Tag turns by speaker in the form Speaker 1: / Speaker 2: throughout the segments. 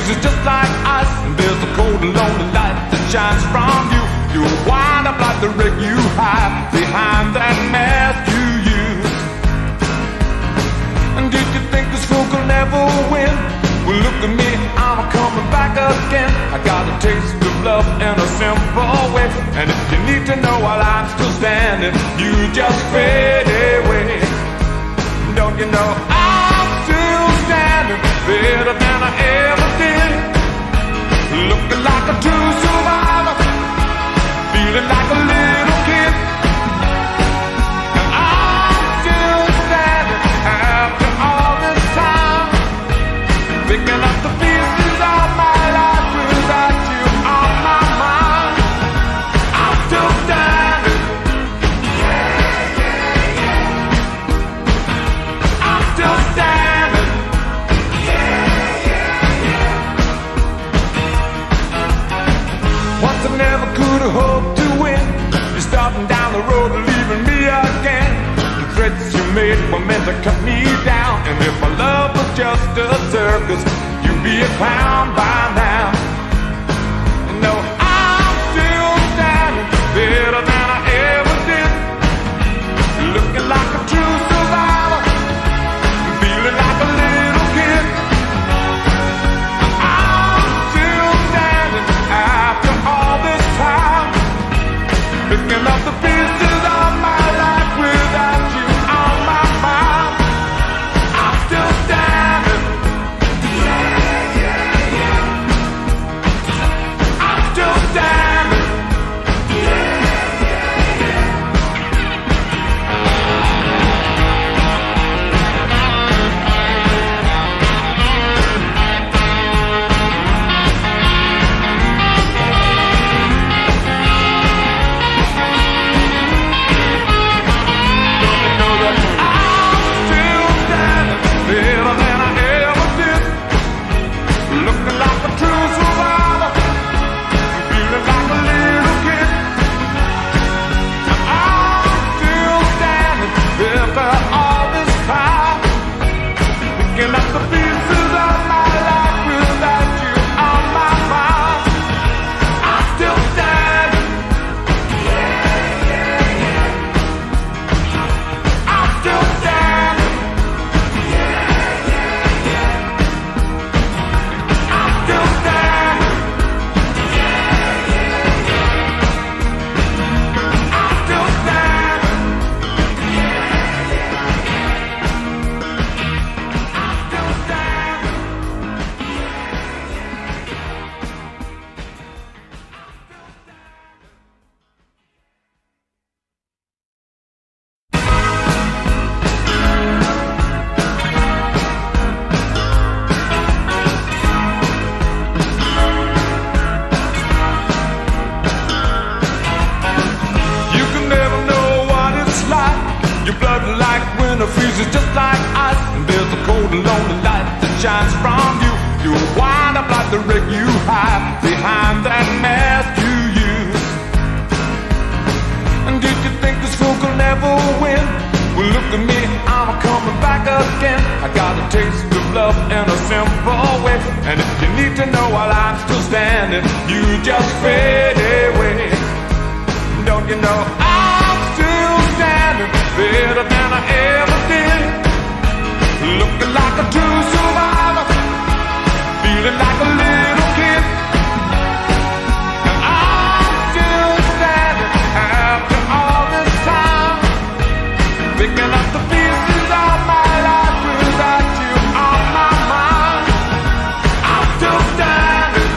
Speaker 1: freezes just like ice, and there's a cold and lonely light that shines from you. You wind up like the wreck you hide behind that mask you use. And did you think this fool could never win? Well, look at me, I'm coming back again. I got a taste of love in a simple way, and if you need to know while I'm still standing, you just fade away. Don't you know I'm still standing, better than I ever did, looking like a true survivor, feeling like a little kid. And I'm still standing after all this time, picking up the pieces of my life without you on my mind. I'm still standing. I'm still standing. Once I never could have hoped to win. You're starting down the road and leaving me again. The threats you made were meant to cut me down, and if my love was just a circus, you'd be a clown by now. No, I'm still standing, better than I ever did, looking like a true survivor, feeling like a little kid. I'm still standing after all this time, picking up the pieces of my life without you on my mind. I'm still standing. I'm still standing. Freezes just like ice, and there's a cold and lonely light that shines from you. You wind up like the wreck you hide behind that mask you use. And did you think this fool could never win? Well, look at me, I'm coming back again. I got a taste of love in a simple way, and if you need to know while I'm still standing, you just fade away. Don't you know I'm still standing, better than I ever did, looking like a true survivor, feeling like a little kid. And I'm still standing after all this time, picking up the pieces of my life without you on my mind. I'm still standing.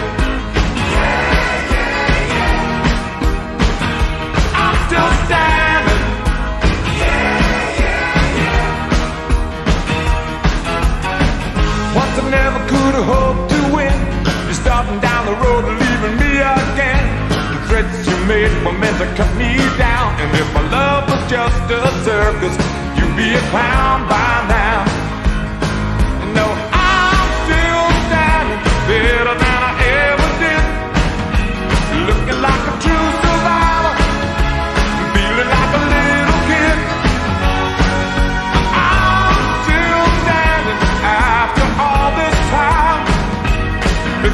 Speaker 1: I'm still standing. Once I never could have hoped to win. You're starting down the road and leaving me again. The threats you made were meant to cut me down, and if my love was just a circus, you'd be a clown by now. No, I'm still standing, better than I ever did, looking like a true survivor, feeling like a little kid. I'm still standing after all this time,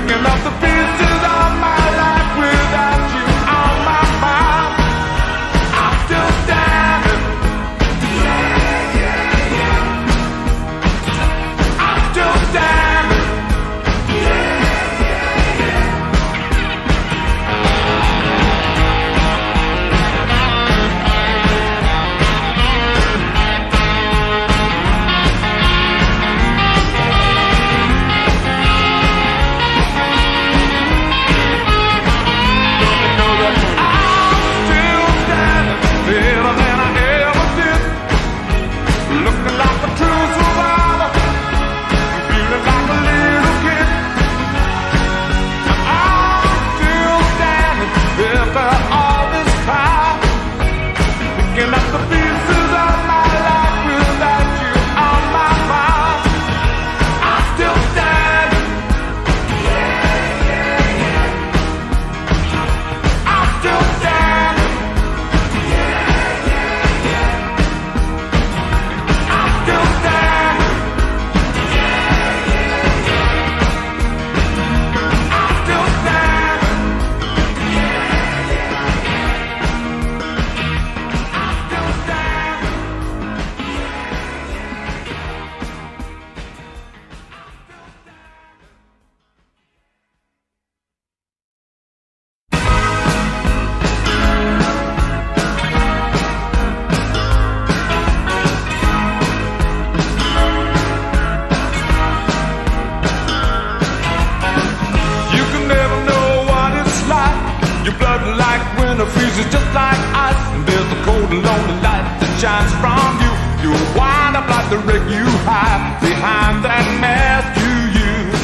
Speaker 1: shines from you. You wind up like the wreck you hide behind that mask you use.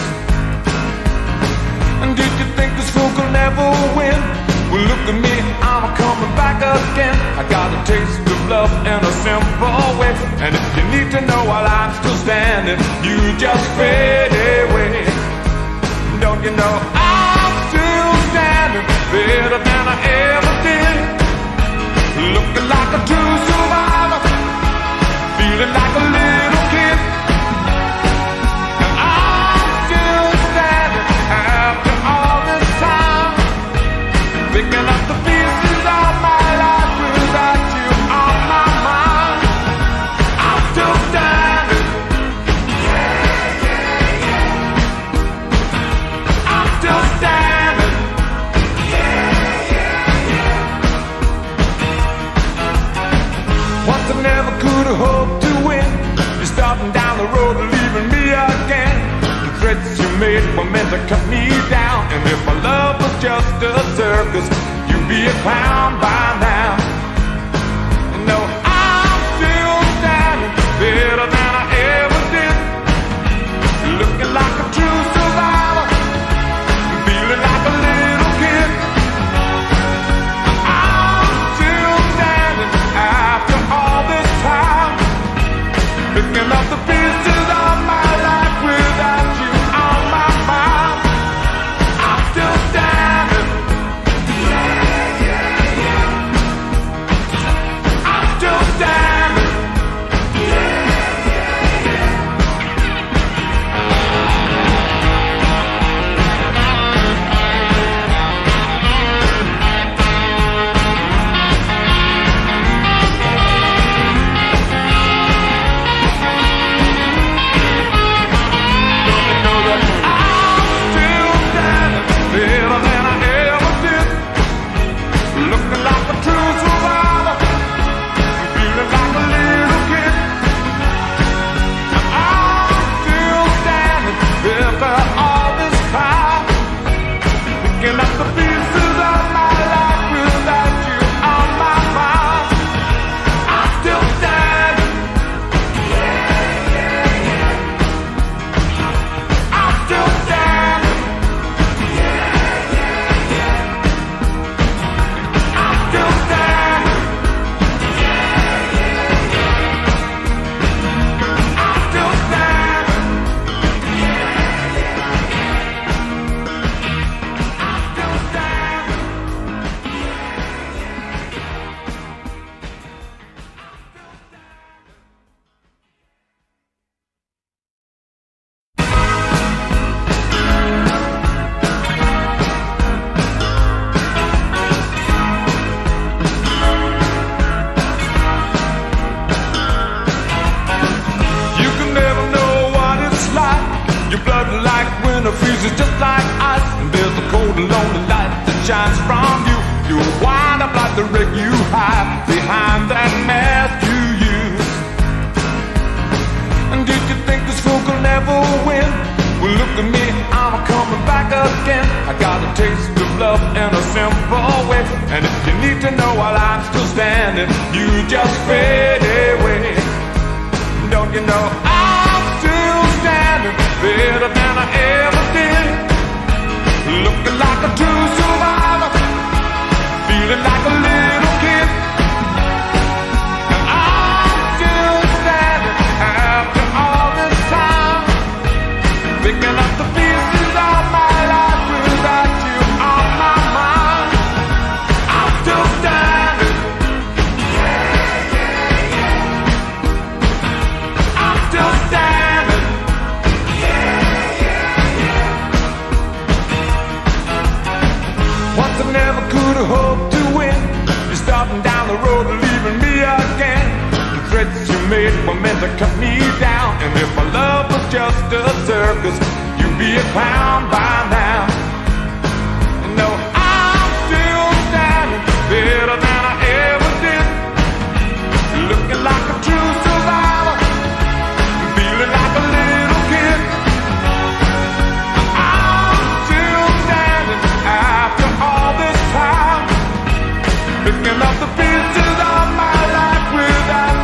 Speaker 1: And did you think this fool could never win? Well, look at me, I'm coming back again. I got a taste of love in a simple way. And if you need to know while I'm still standing, you just fade away. Don't you know I'm still standing better than I ever did? Looking like a true survivor, feeling like a little kid. And I'm still standing after all this time, picking up the pieces of my life without you on my mind. I'm still standing. I'm still standing. Once I never could have hoped to win. You're starting down the road and leaving me again. The threats you made were meant to cut me down. And if my love was just a circus, you'd be a clown by now. No, I'm still standing better than I ever did. Looking like a true survivor, feeling like a little kid. I'm still standing after all this time, picking up the pieces of my life without you on my mind. I'm still standing. I'm still standing. Freezes just like ice, and there's a cold and lonely light that shines from you. You wind up like the wreck you hide behind that mask you use. And did you think this fool could never win? Well, look at me, I'm coming back again. I got a taste of love in a simple way. And if you need to know while I'm still standing, you just fade away. Don't you know I'm still standing better than I ever did? Looking like a true survivor, feeling like a little kid. And I'm still standing after all this time, picking up the pieces of my life without you on my mind. I'm still standing. I'm still standing. Once I never could have hoped to win. You're starting down the road and leaving me again. The threats you made were meant to cut me down. And if my love was just a circus, you'd be a clown by now. No, I'm still standing better than I ever did. Looking like a true survivor, feeling like a little kid. I'm still standing after all this time, picking up the pieces of my life without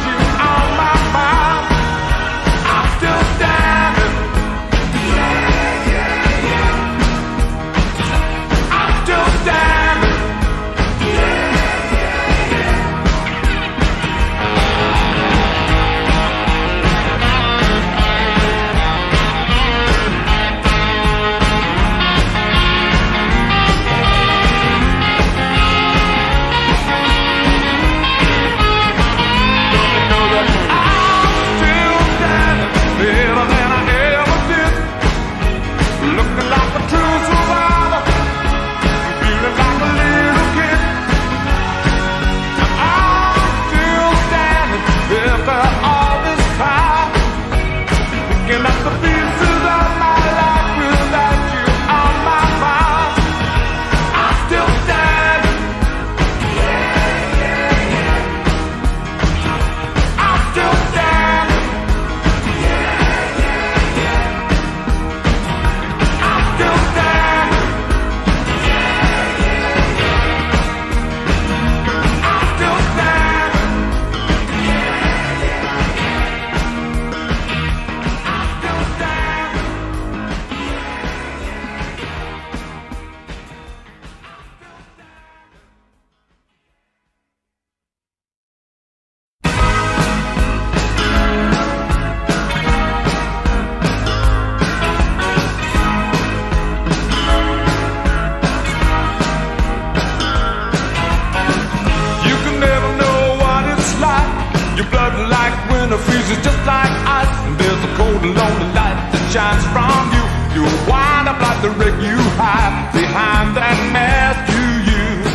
Speaker 1: shines from you. You wind up like the wreck you hide behind that mask you use.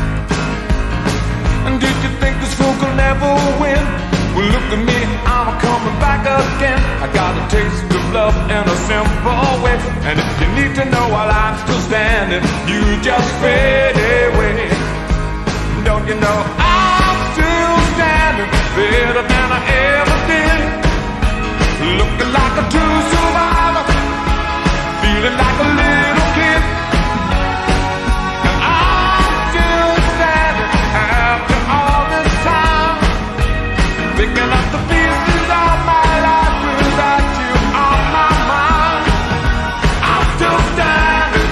Speaker 1: And did you think this fool could never win? Well, look at me, I'm coming back again. I got a taste of love in a simple way. And if you need to know while I'm still standing, you just fade away. Don't you know I'm still standing better than I ever did? Looking like a true survivor, feeling like a little kid. And I'm still standing after all this time, picking up the pieces of my life without you on my mind. I'm still standing.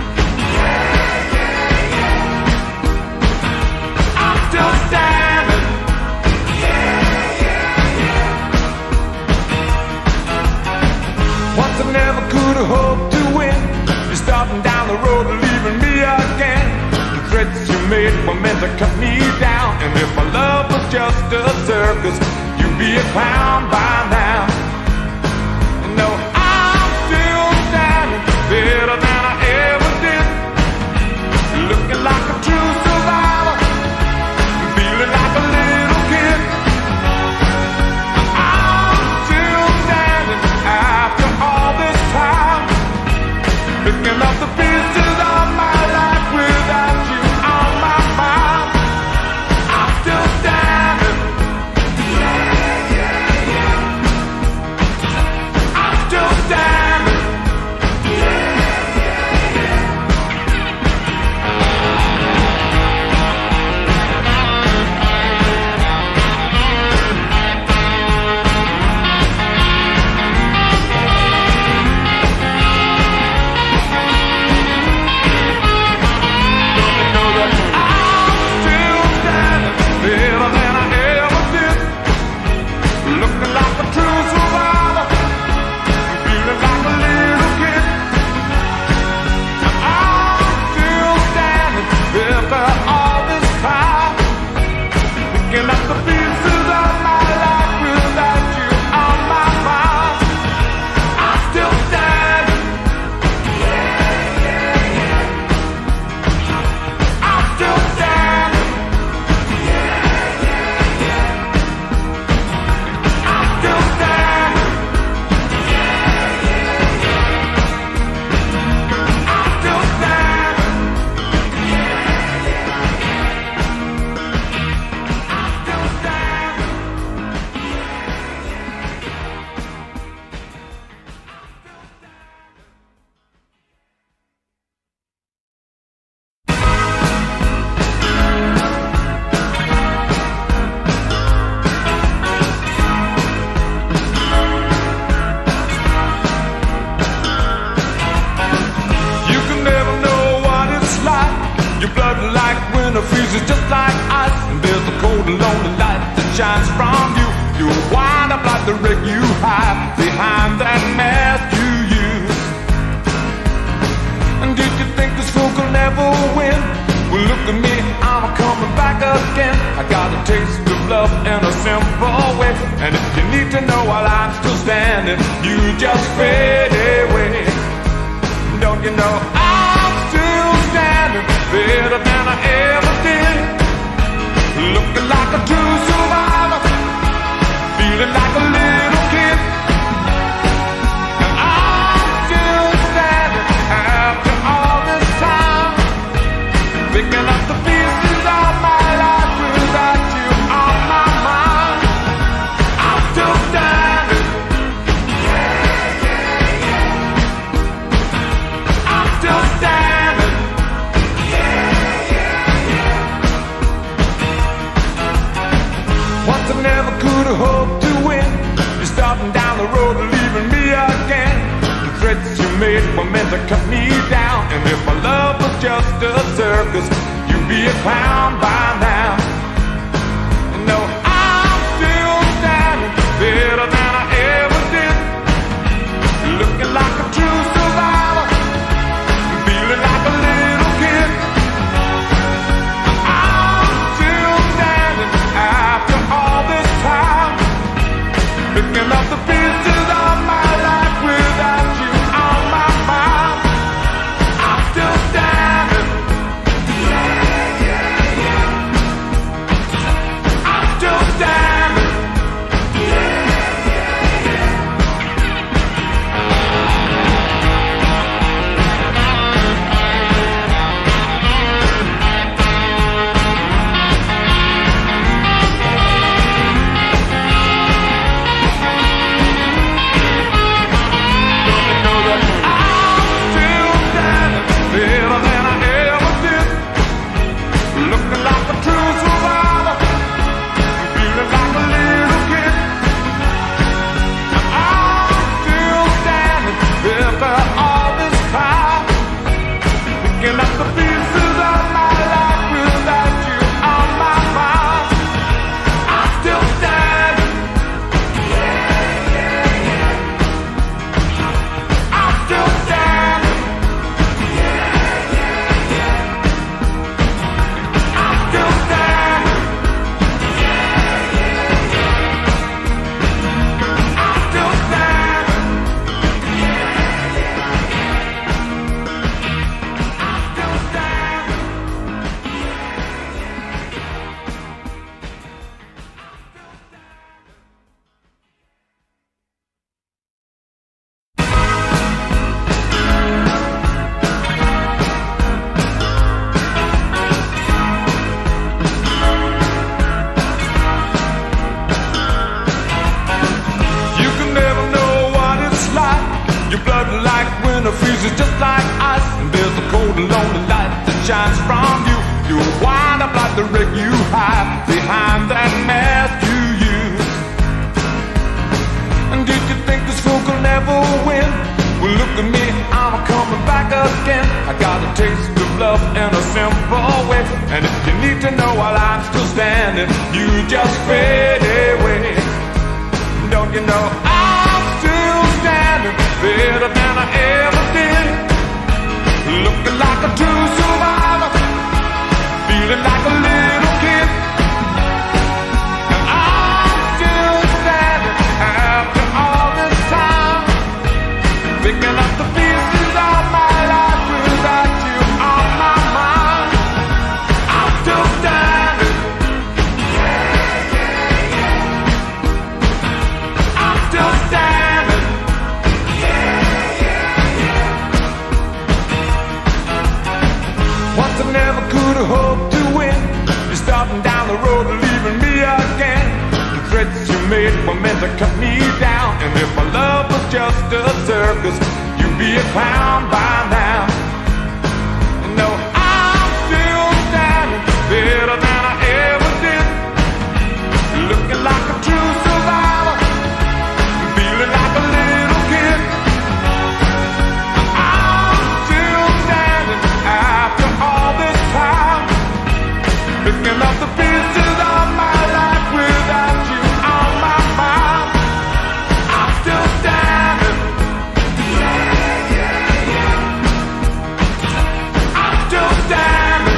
Speaker 1: I'm still standing. Once I never could have hoped to win. You're starting down the road and leaving me again. The threats you made were meant to cut me down. And if my love was just a circus, you'd be a clown by now. No, I'm still standing better than I ever did. Looking like a true survivor, feeling like a little kid. I'm still standing after all this time, picking up the pieces of my life without you on my mind. I'm still standing. I'm still standing. Freezes just like ice, and there's a cold and lonely light that shines from you. You wind up like the wreck you hide behind that mask you use. And did you think this fool could never win? Well, look at me, I'm coming back again. I got a taste of love in a simple way. And if you need to know while I'm still standing, you just fade away. Don't you know I'm still standing better than I ever did? Looking like a true survivor, feeling like a little kid. And I'm still standing after all this time, picking up the pieces of my life without you on my mind. I'm still standing. I'm still standing. Once I never could have hoped to win. You're starting down the road and leaving me again. The threats you made were meant to cut me down. And if my love was just a circus, you'd be a clown by now. No, I'm still standing better than I ever did. Looking like a true survivor, feeling like a little kid. I'm still standing after all this time, picking up the pieces of my life without winter freezes just like ice, and there's a cold and lonely light that shines from you. You wind up like the wreck you hide behind that mask you use. And did you think this fool could never win? Well, look at me, I'm coming back again. I got a taste of love in a simple way, and if you need to know while I'm still standing, you just fade away. Don't you know I'm still standing better than I ever did, looking like a true survivor, feeling like a little kid. And I'm still standing after all this time, picking up the pieces of my life without you on my mind. I'm still standing. I'm still standing. Once I never could have hoped to win. You're starting down the road and leaving me again. The threats you made were meant to cut me down, and if my love was just a circus, you'd be a clown by now. No, I'm still standing better than I ever did, looking like a true survivor, feeling like a little kid. I'm still standing after all this time, picking up the pieces of my life without you on my mind. I'm still standing. I'm still standing.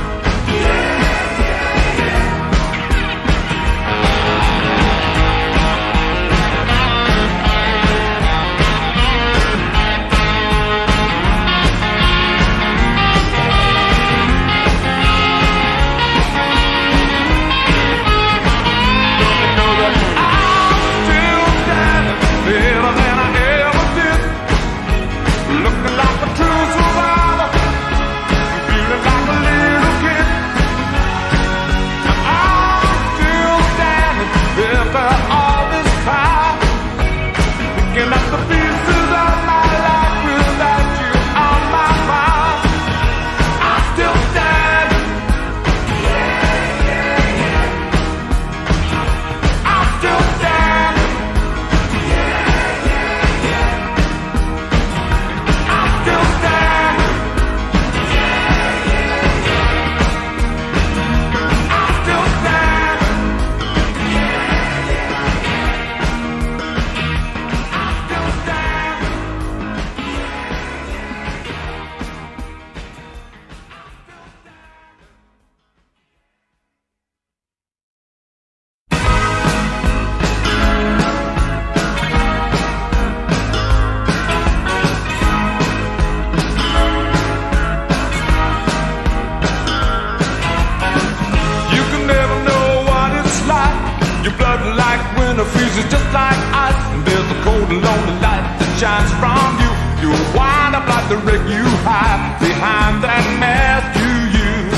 Speaker 1: Freezes just like ice, and there's a cold and lonely light that shines from you. You wind up like the wreck you hide behind that mask you use.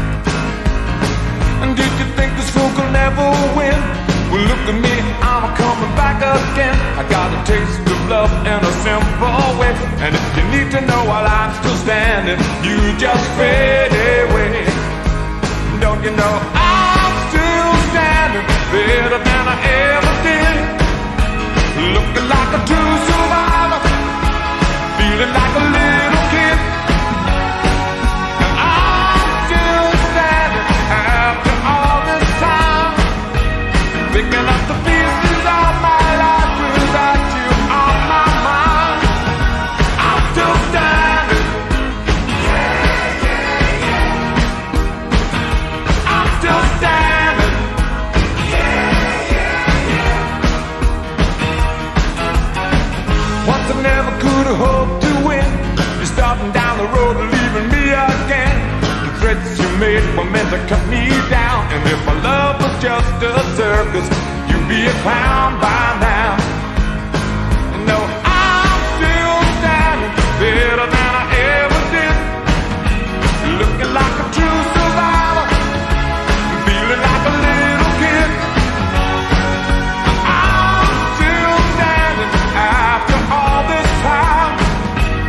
Speaker 1: And did you think this fool could never win? Well, look at me, I'm coming back again. I got a taste of love in a simple way, and if you need to know while I'm still standing, you just fade away. Don't you know I'm still standing better than I ever did, looking like a true survivor, feeling like a little kid. And I'm still standing after all this time, picking up the pieces of my life without you on my mind. I'm still standing. I'm still standing. Once I never could have hoped to win. You're starting down the road and leaving me again. The threats you made were meant to cut me down, and if my love was just a circus, you'd be a clown by now. No, I'm still standing better than I ever did, looking like a true survivor, feeling like a little kid. I'm still standing after all this time,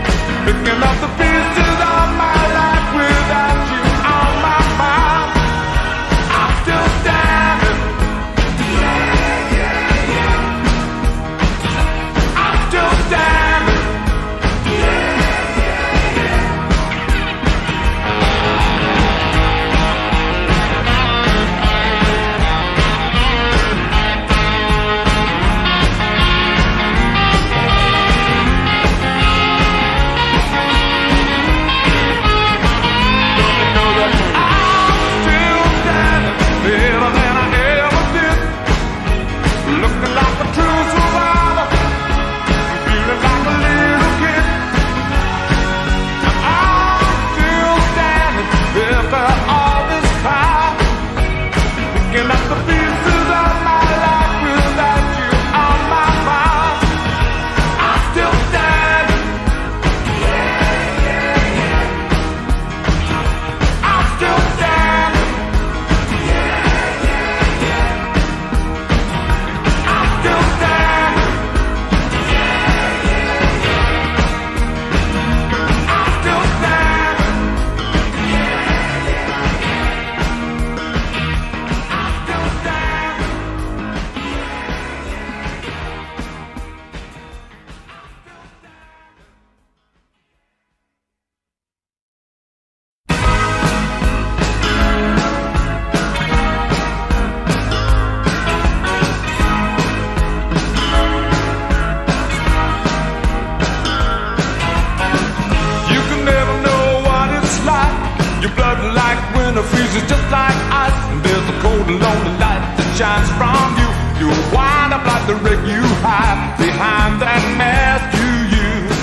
Speaker 1: freezes just like ice, and there's a cold and lonely light that shines from you. You wind up like the wreck you hide behind that mask you use.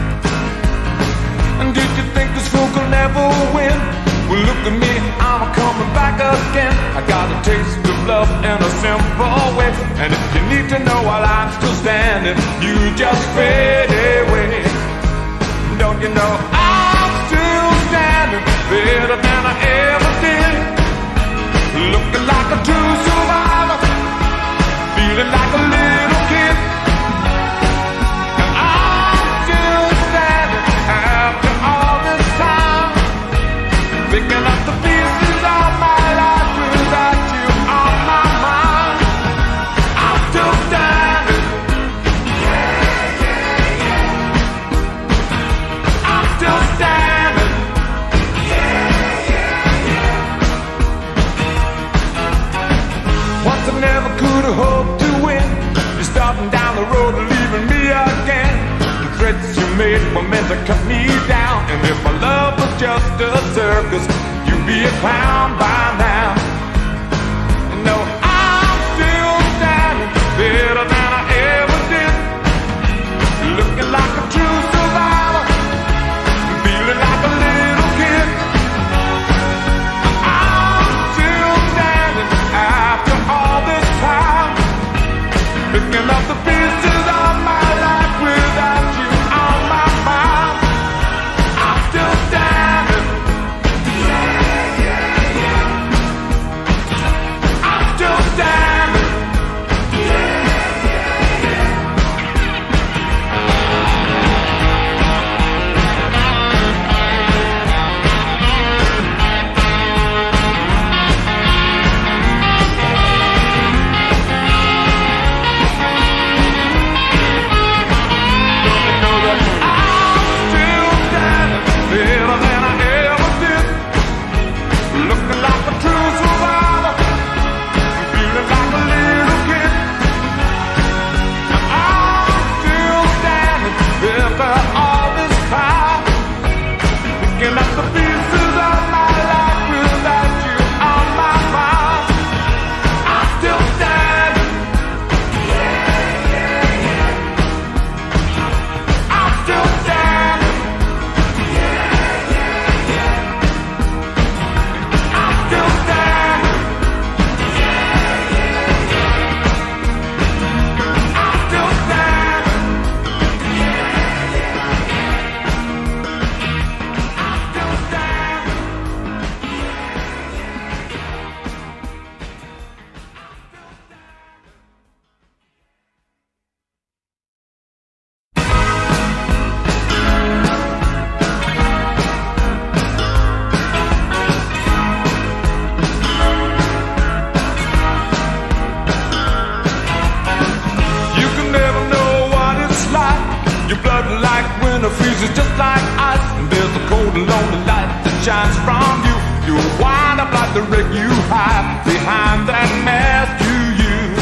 Speaker 1: And did you think this fool could never win? Well, look at me, I'm coming back again. I got a taste of love in a simple way, and if you need to know while I'm still standing, you just fade away. Don't you know I'm still standing better than I ever did, looking like a true survivor, feeling like a little kid. And I'm still standing after all this time, picking up the pieces of my life without you on my mind. I'm still standing. I'm still standing. Once I never could have hoped to win. You're starting down the road and leaving me again. The threats you made were meant to cut me down, and if my love was just a circus, you'd be a clown by now. No, I'm still standing better than I ever did, looking like a true survivor, feeling like a little kid. I'm still standing after all this time, picking up the pieces of my life without you on my mind. I'm still standing. I'm still standing. Freezes just like ice, and there's a cold and lonely light that shines from you. You wind up like the wreck you hide behind that mask you use.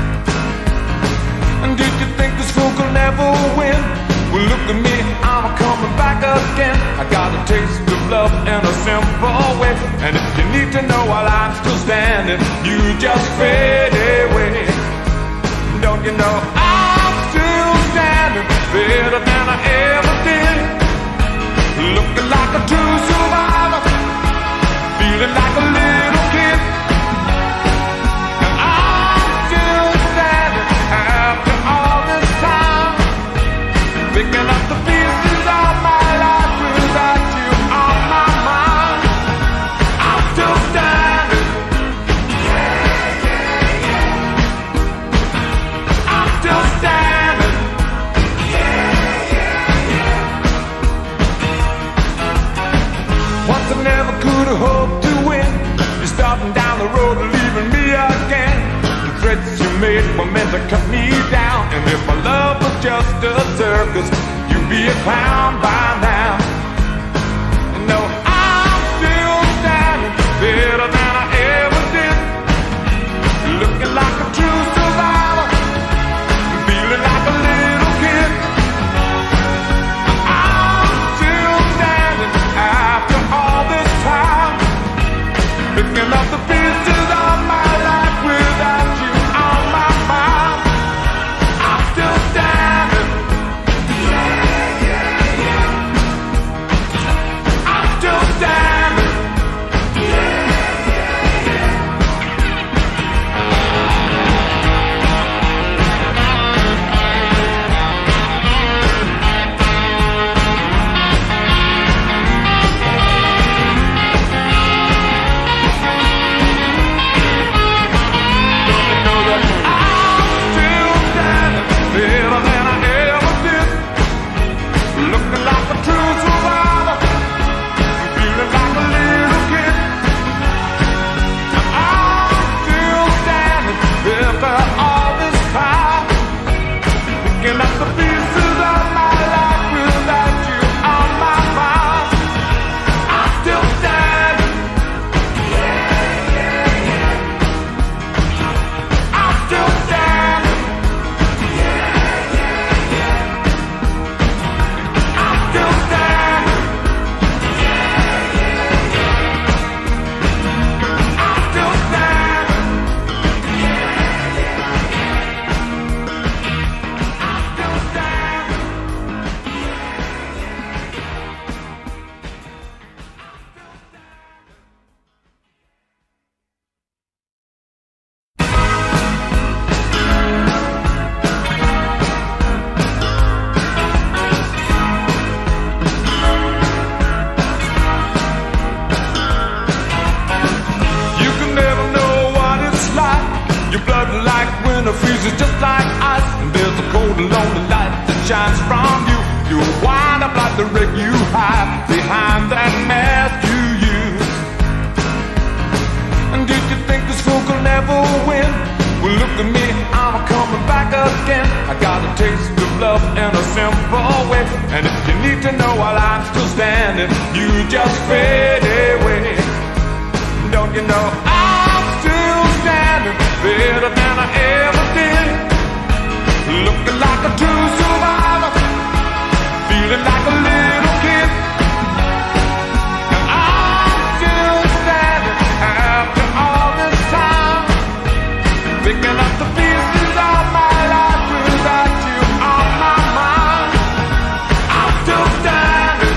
Speaker 1: And did you think this fool could never win? Well, look at me, I'm coming back again. I got a taste of love in a simple way, and if you need to know while I'm still standing, you just fade away. Don't you know I'm still standing better than I ever did, looking like a true survivor, feeling like a little kid. And I'm still standing after all this time, picking up the pieces of my life without you on my mind. I'm still standing. I'm still standing. Once I never could have hoped to win. You're starting down the road and leaving me again. The threats you made were meant to cut me down, and if my love was just a circus, you'd be a clown by now. No, I'm still standing better than I ever did, looking like a true survivor, feeling like a little kid. I'm still standing after all this time, shines from you. You wind up like the wreck you hide behind that mask you use. And did you think this fool could never win? Well, look at me, I'm coming back again. I got a taste of love in a simple way. And if you need to know while I'm still standing, you just fade away. Don't you know I'm still standing better than I ever did? Looking like a true survivor, feeling like a little kid. And I'm still standing after all this time, picking up the pieces of my life without you on my mind. I'm still standing.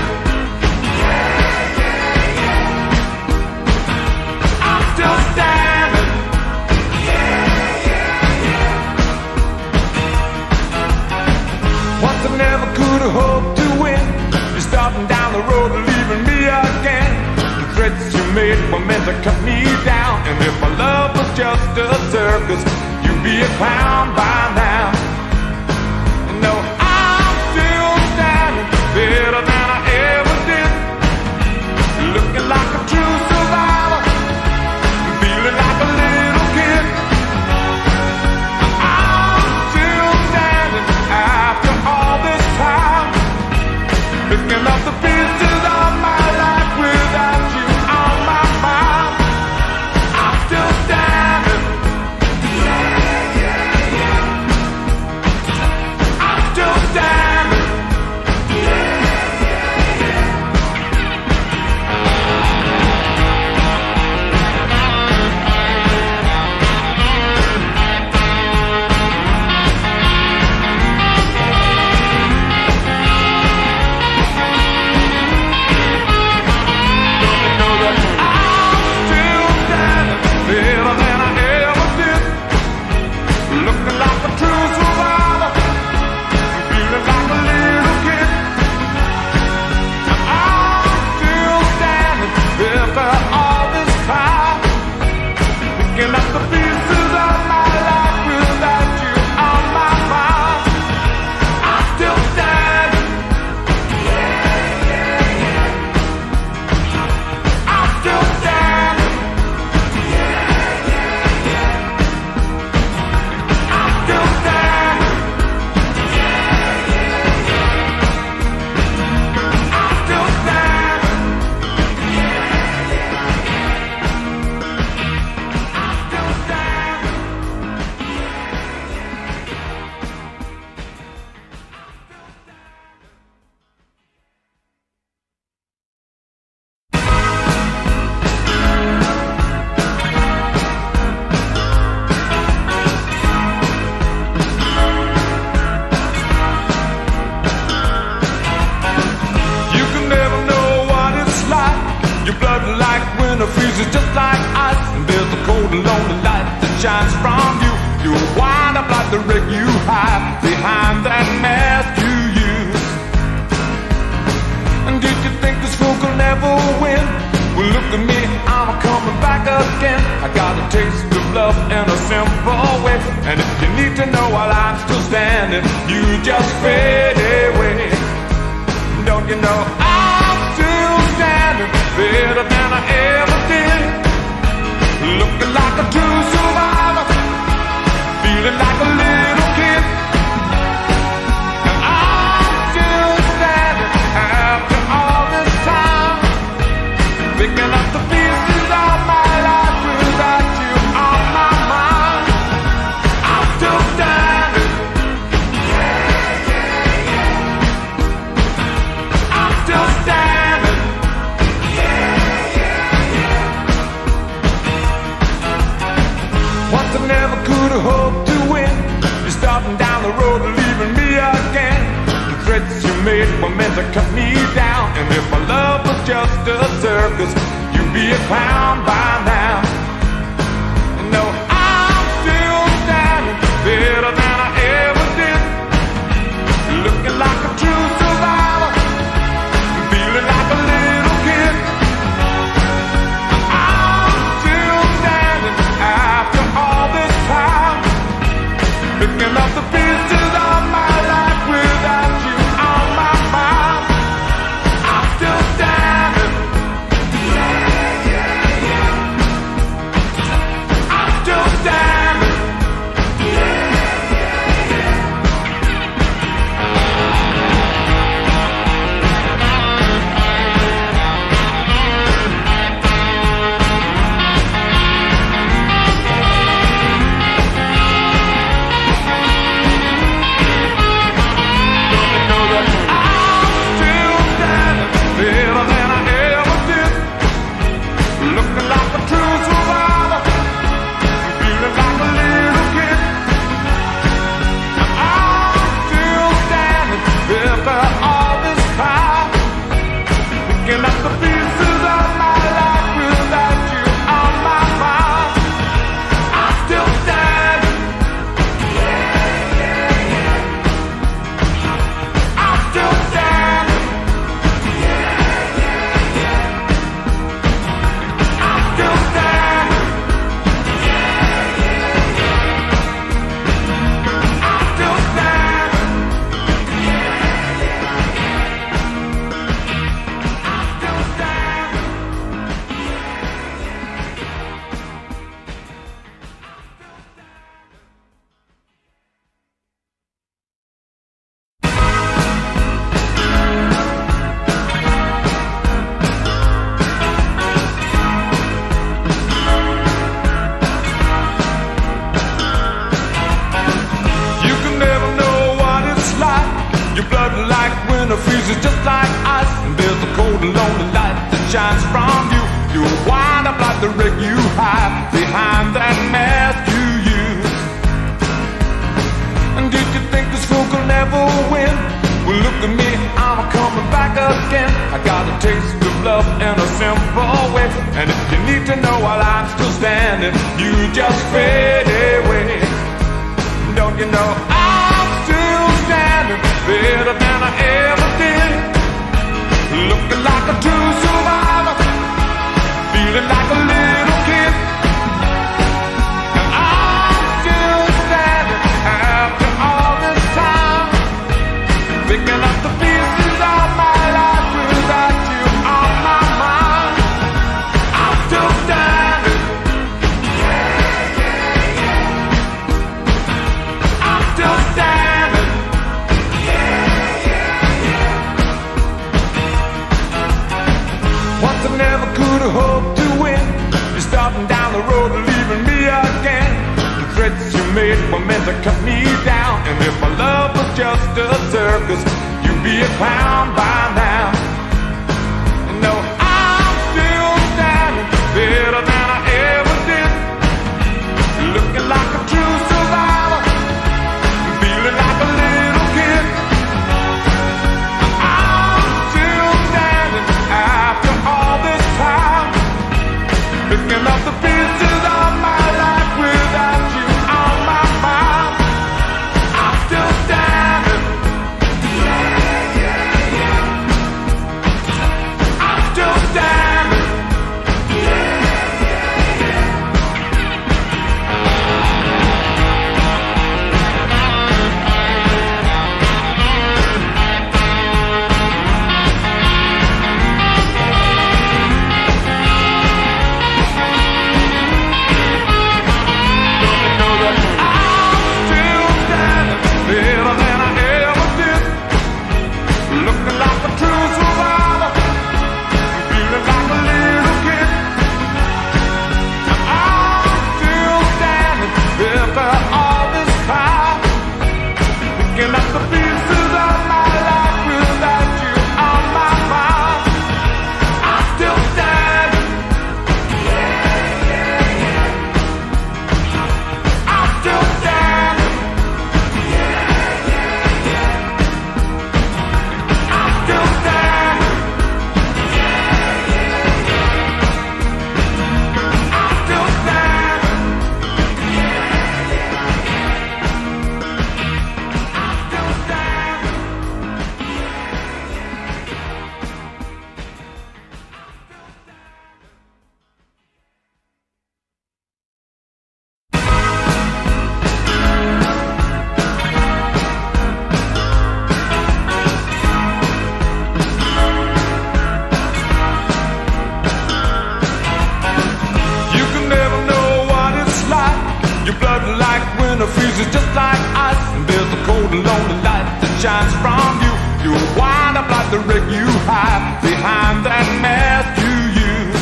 Speaker 1: I'm still standing. Once I never could have hoped to win. You're starting down the road and leaving me again. The threats you made were meant to cut me down. And if my love was just a circus, you'd be a clown by now. No, I'm still standing better than I ever did. Looking like a true survivor, feeling like a little kid. I'm still standing after all this time, picking up the pieces of my life without you on my mind. I'm still standing. I'm still standing. Freezes just like ice, and there's a cold and lonely light that shines from you. You wind up like the wreck you hide behind that mask you use. And did you think this fool could never win? Well, look at me, I'm coming back again. I got a taste of love in a simple way. And if you need to know while I'm still standing, you just fade away. Don't you know I'm still standing better than I ever did? Looking like a true survivor, feeling like a little kid. And I'm still standing after all this time, picking up the pieces of my life without you on my mind. I'm still standing. I'm still standing. Once I never could have hoped to win. You're starting down the road and leaving me again. The threats you made were meant to cut me down. And if my love was just a circus, you'd be a clown by now. No, I'm still standing better than I ever did. Looking like a true survivor, feeling like a little kid. I'm still standing after all this time, picking up the pieces of my life without golden lonely light that shines from you. You wind up like the wreck you hide behind that mask you use. And did you think this fool could never win? Well, look at me, I'm coming back again. I got a taste of love in a simple way. And if you need to know while I'm still standing, you just fade away. Don't you know I'm still standing better than I ever did? Looking like a true survivor, feeling like a little kid. And I'm still standing after all this time, picking up the pieces of my life without you on my mind. I'm still standing. I'm still standing. Once I never could have hoped to win. You're starting down the road and leaving me again. The threats you made were meant to cut me down. And if my love was just a circus, you'd be a clown by now. No, I'm still standing better than I ever did. Looking like a true survivor, feeling like a little kid. I'm still standing after all this time, picking up the pieces of my life without you on my mind. I'm still standing. I'm still standing. Freezes just like ice, and there's a cold and lonely light that shines from you. You wind up like the wreck you hide behind that mask you use.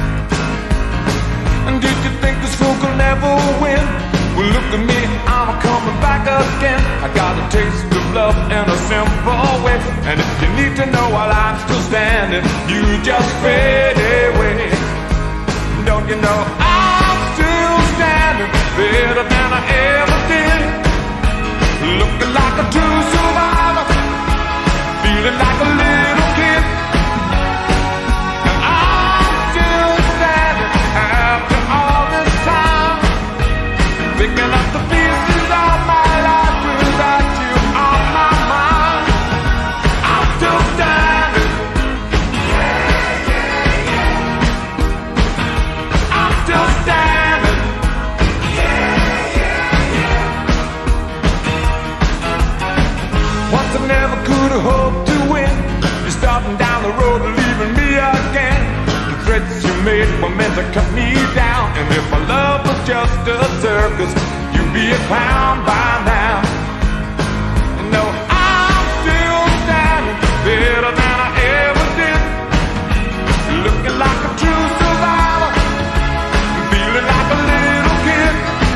Speaker 1: And did you think this fool could never win? Well, look at me, I'm coming back again. I got a taste of love in a simple way. And if you need to know while I'm still standing, you just fade away. Don't you know I'm still standing better than I ever did? Looking like a true survivor, feeling like a little kid. And I'm still standing after all this time, picking up the pieces of my life without you on my mind. I'm still standing. I'm still standing. Once I never could have hoped to win. You're starting down the road and leaving me again. The threats you made were meant to cut me down. And if my love was just a circus, you'd be a clown by now. No, I'm still standing better than I ever did. Looking like a true survivor, feeling like a little kid.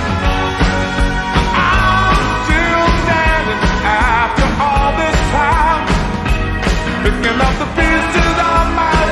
Speaker 1: I'm still standing after all this time, picking up the pieces of my life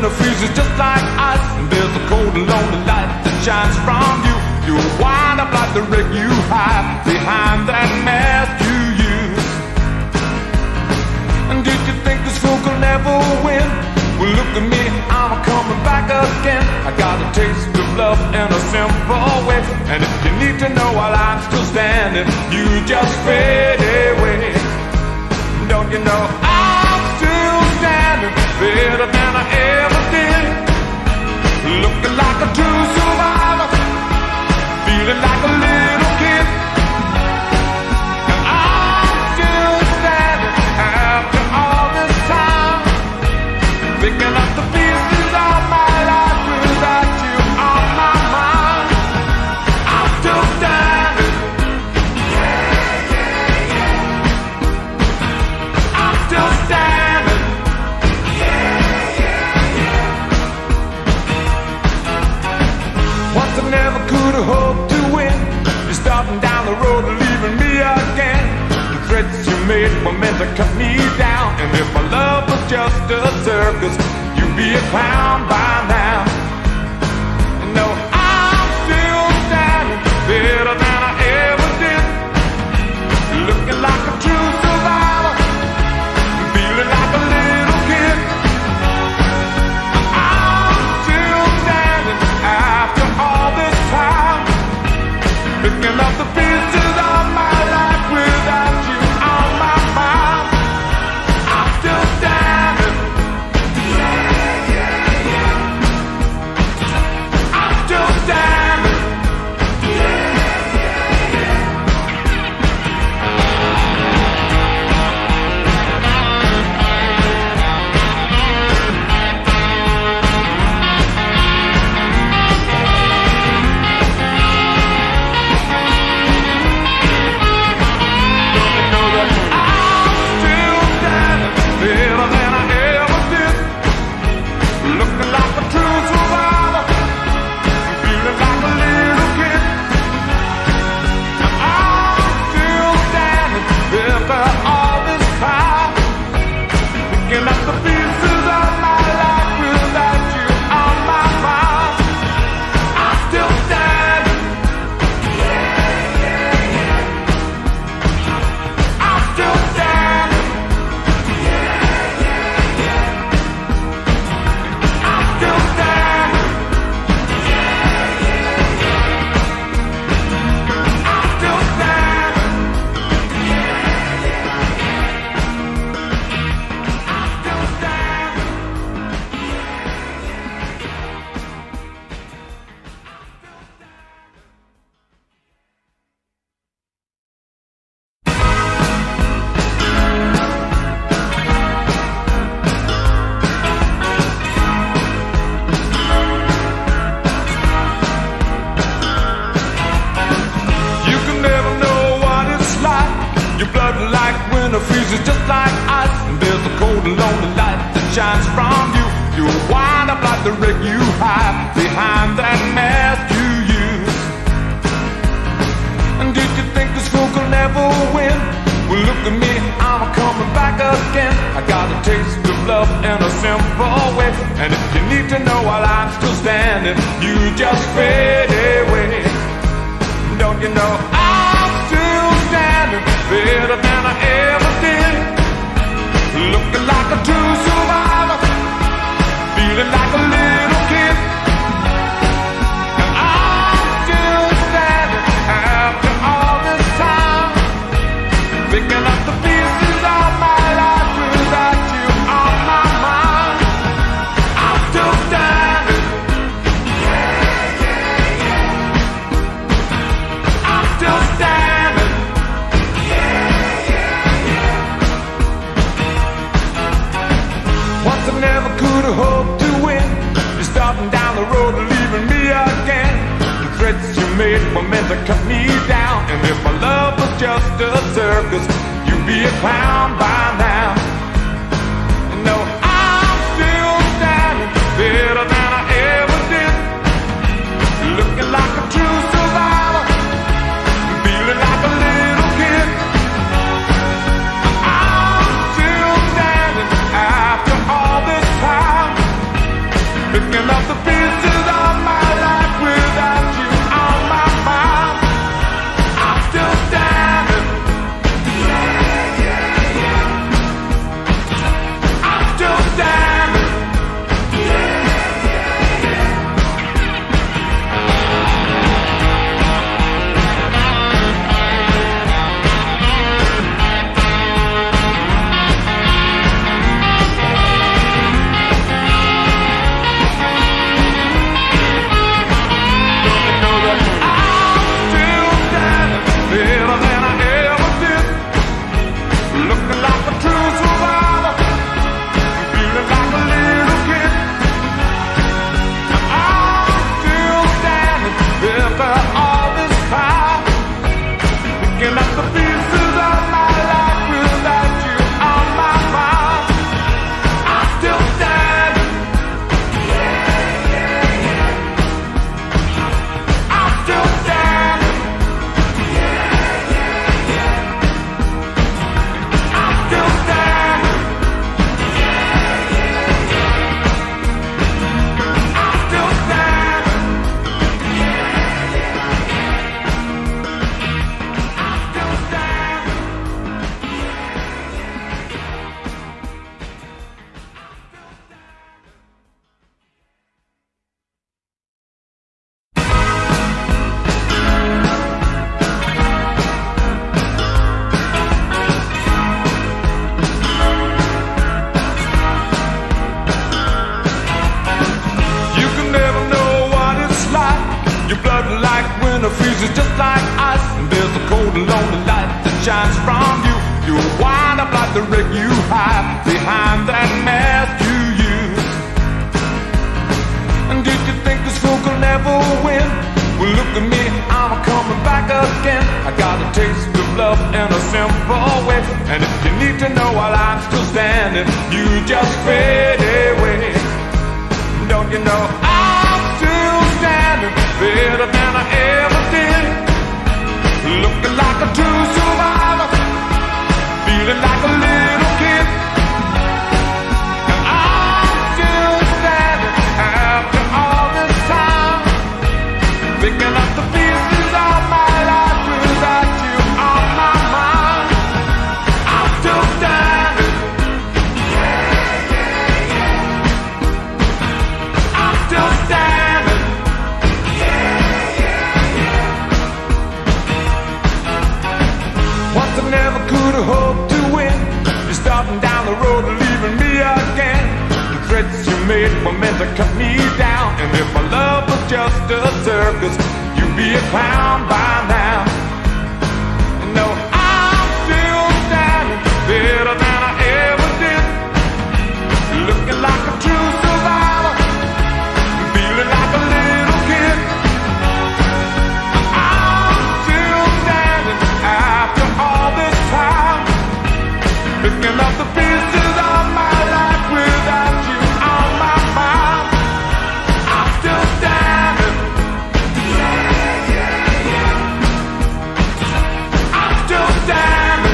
Speaker 1: winter freezes just like ice, and there's a cold and lonely light that shines from you. You wind up like the wreck you hide behind that mask you use. And did you think this fool could never win? Well, look at me, I'm coming back again. I got a taste of love in a simple way, and if you need to know while I'm still standing, you just fade away. Don't you know I'm still standing, better than I ever did, looking like a true survivor, feeling like a little kid. And I'm still standing after all this time, picking up the pieces of my life without you on my mind. I'm still standing. I'm still standing. Once I never could have hoped to win. You're starting down the road and leaving me again. The threats you made were meant to cut me down, and if my love was just a circus, you'd be a clown by now. No, I'm still standing, better than I ever did, looking like a true survivor, feeling like a little kid. I'm still standing after all this time, picking up the pieces of my life without you on my mind. I'm still standing. I'm still standing. Freezes just like ice, and there's a cold and lonely light that shines from you. You wind up like the wreck you hide behind that mask you use. And did you think this fool could never win? Well, look at me, I'm coming back again. I got a taste of love in a simple way, and if you need to know while I'm still standing, you just fade away. Don't you know I'm still standing, better than I ever did, looking like a true survivor, feeling like a little kid. And I'm still standing after all this time, picking up the pieces of my life without you on my mind. I'm still standing. I'm still standing. Once I never could have hoped to win. You're starting down the road and leaving me again. The threats you made were meant to cut me down, and if my love was just a circus, you'd be a clown by now. No, I'm still standing, better than I ever did, looking like a true survivor, feeling like a little kid. I'm still standing after all this time, freezes just like ice, and there's a cold and lonely light that shines from you. You wind up like the wreck you hide behind that mask you use. And did you think this fool could never win? Well, look at me, I'm coming back again. I got a taste of love in a simple way, and if you need to know while I'm still standing, you just fade away. Don't you know I'm still standing, better than I ever did, looking like a true survivor, feeling like a little kid. And I'm still standing after all this time, picking up the pieces of my life without you on my mind. I'm still standing. I'm still standing. Once I never could have hoped to win. You're starting down the road and leaving me again. The threats you made were meant to cut me down, and if my love was just a circus, you'd be a clown by now. No, I'm still standing, better than I ever did, looking like a true survivor, feeling like a little kid. I'm still standing after all this time, picking up the pieces of my life without you on my mind. I'm still standing. I'm still standing.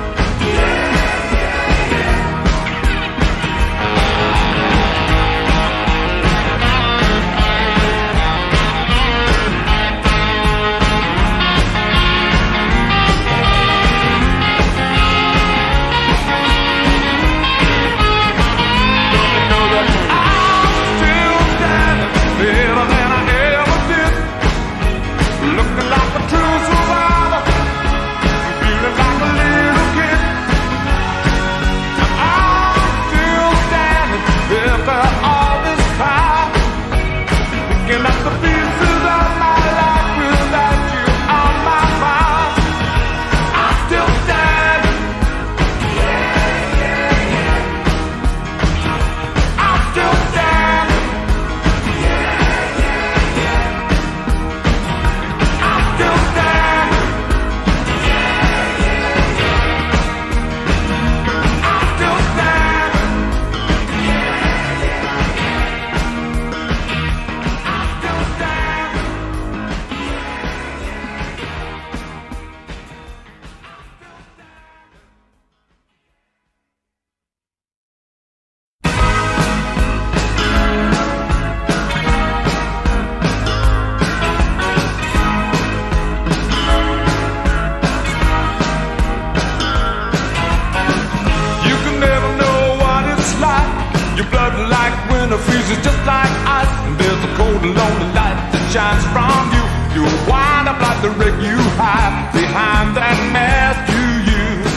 Speaker 1: Freezes just like ice, and there's a cold and lonely light that shines from you. You wind up like the wreck you hide behind that mask you use.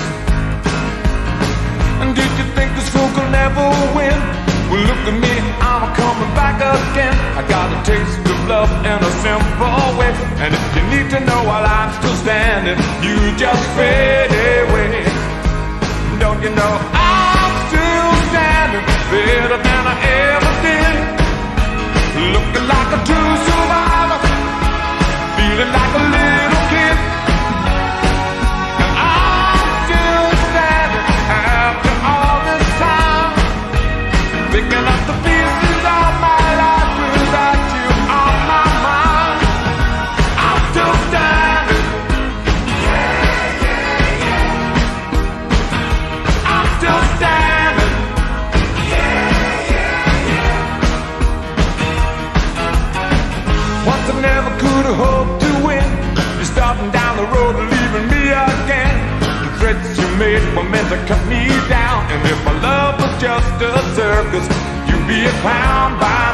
Speaker 1: And did you think this fool could never win? Well, look at me, I'm coming back again. I got a taste of love in a simple way, and if you need to know while I'm still standing, you just fade away. Don't you know I'm still standing, better than I ever did, looking like a true survivor, feeling like a little kid. And I'm still standing after all this time, picking up the pieces of my life without you on my mind. I'm still standing. I'm still standing. Once I never could have hoped to win. You're starting down the road and leaving me again. The threats you made were meant to cut me down, and if my love was just a circus, you'd be a clown by